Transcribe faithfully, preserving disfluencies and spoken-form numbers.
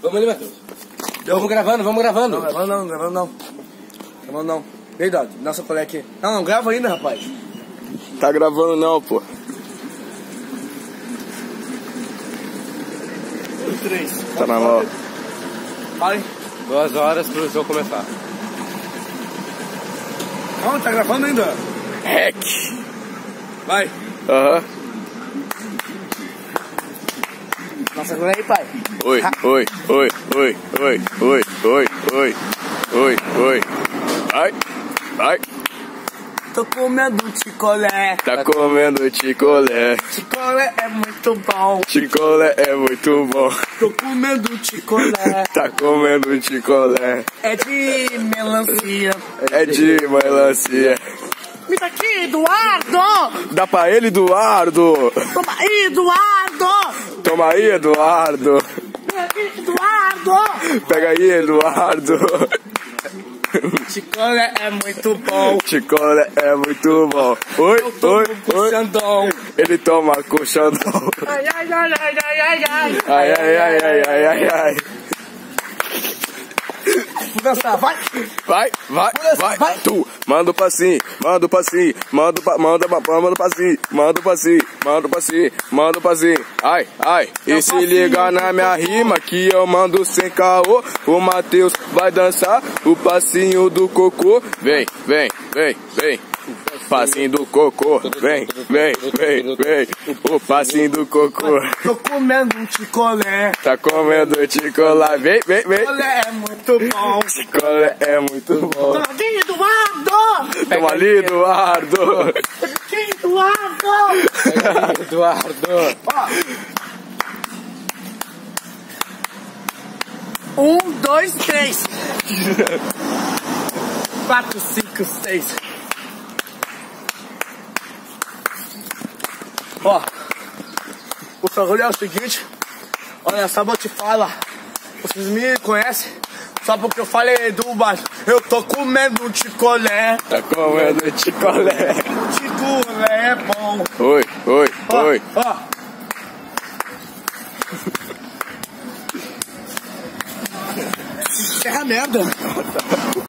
Vamos ali, Matheus. Vamos gravando, vamos gravando. Não, gravando não, gravando não. Gravando não. Verdade, nossa colega aqui. Não, não, grava ainda, rapaz. Tá gravando não, pô. Um, três. Tá na mão. Fala aí. Duas horas pro jogo começar. Não, tá gravando ainda. Rec. Vai. Aham. Uhum. Nossa colega aí, pai. Oi, oi, oi, oi, oi, oi, oi, oi, oi, oi. Vai, vai. Tô comendo chicolé. Tá comendo chicolé. Chicolé é muito bom. Chicolé é muito bom. Tô comendo chicolé. Tá comendo chicolé. É de melancia. É de melancia. Me dá aqui, Eduardo! Dá pra ele, Eduardo. Toma aí, Eduardo! Toma aí, Eduardo. Pega aqui, Eduardo! Pega aí, Eduardo. Chicolé é muito bom. Chicolé é muito bom. Oi, Eu tomo oi, com oi. Xandão. Ele toma com Xandão. Ai, ai, ai, ai, ai, ai, ai. Ai, ai, ai, ai, ai, ai, ai. Vou dançar, vai! Vai, vai, vai, vai. tu. Manda o passinho, manda o passinho, manda o pa, manda, manda o passinho, manda o passinho, manda o passinho, manda o passinho. Ai, ai. E se liga na minha rima que eu mando sem caô. O Matheus vai dançar o passinho do cocô. Vem, vem, vem, vem. Passinho do cocô, vem, vem, vem, vem. O passinho do cocô. Tô comendo um chicolé. Tá comendo chocolate, vem, vem, vem. Chicolé é muito bom. Chicolé é muito bom. Toma aqui, Eduardo! Toma ali, Eduardo. Pega aqui, Eduardo! Pega aí, Eduardo. Ó. Um, dois, três. Quatro, cinco, seis. Ó, o bagulho é o seguinte, olha só, vou te falar, vocês me conhecem, só porque eu falei do baixo, eu tô comendo um chicolé, Tá comendo chocolate. o chicolé é bom. Oi, oi, Ó, oi. ó. Encerra a merda.